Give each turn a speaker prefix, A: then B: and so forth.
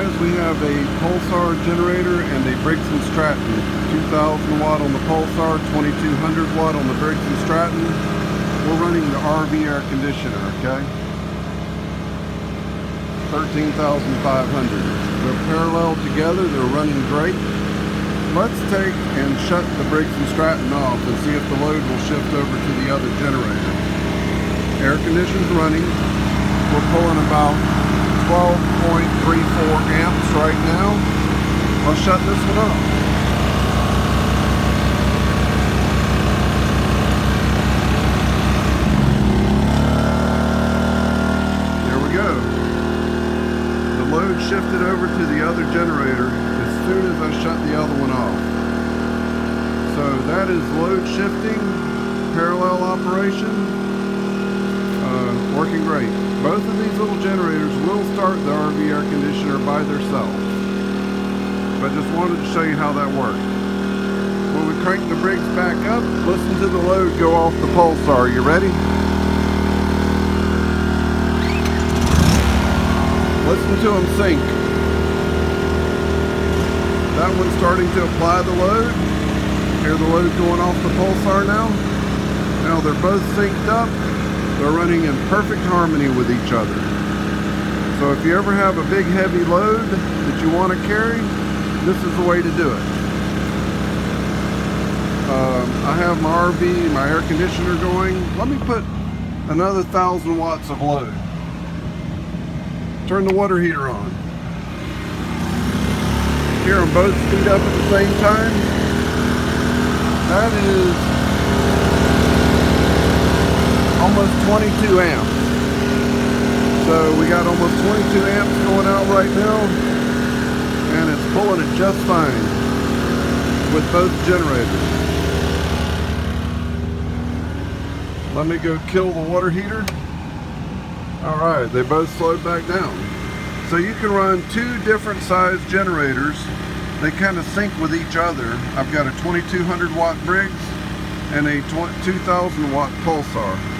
A: guys, we have a Pulsar generator and a Briggs & Stratton. 2000 watt on the Pulsar, 2200 watt on the Briggs & Stratton. We're running the RV air conditioner, okay? 13,500. They're parallel together, they're running great. Let's take and shut the Briggs & Stratton off and see if the load will shift over to the other generator. Air conditioner's running. We're pulling about 12.34 amps right now. Let's shut this one off. There we go. The load shifted over to the other generator as soon as I shut the other one off. So that is load shifting, parallel operation, working great. Both of these little generators will start the RV air conditioner by themselves. But just wanted to show you how that works. When we crank the Briggs back up, listen to the load go off the Pulsar. You ready? Listen to them sync. That one's starting to apply the load. Hear the load going off the Pulsar now. Now they're both synced up. They're running in perfect harmony with each other. So if you ever have a big heavy load that you want to carry, this is the way to do it. I have my RV, my air conditioner going. Let me put another 1,000 watts of load. Turn the water heater on. Hear them both speed up at the same time. That is almost 22 amps. So we got almost 22 amps going out right now, and it's pulling it just fine with both generators. Let me go kill the water heater. Alright, they both slowed back down. So you can run two different size generators. They kind of sync with each other. I've got a 2200 watt Briggs and a 2000 watt Pulsar.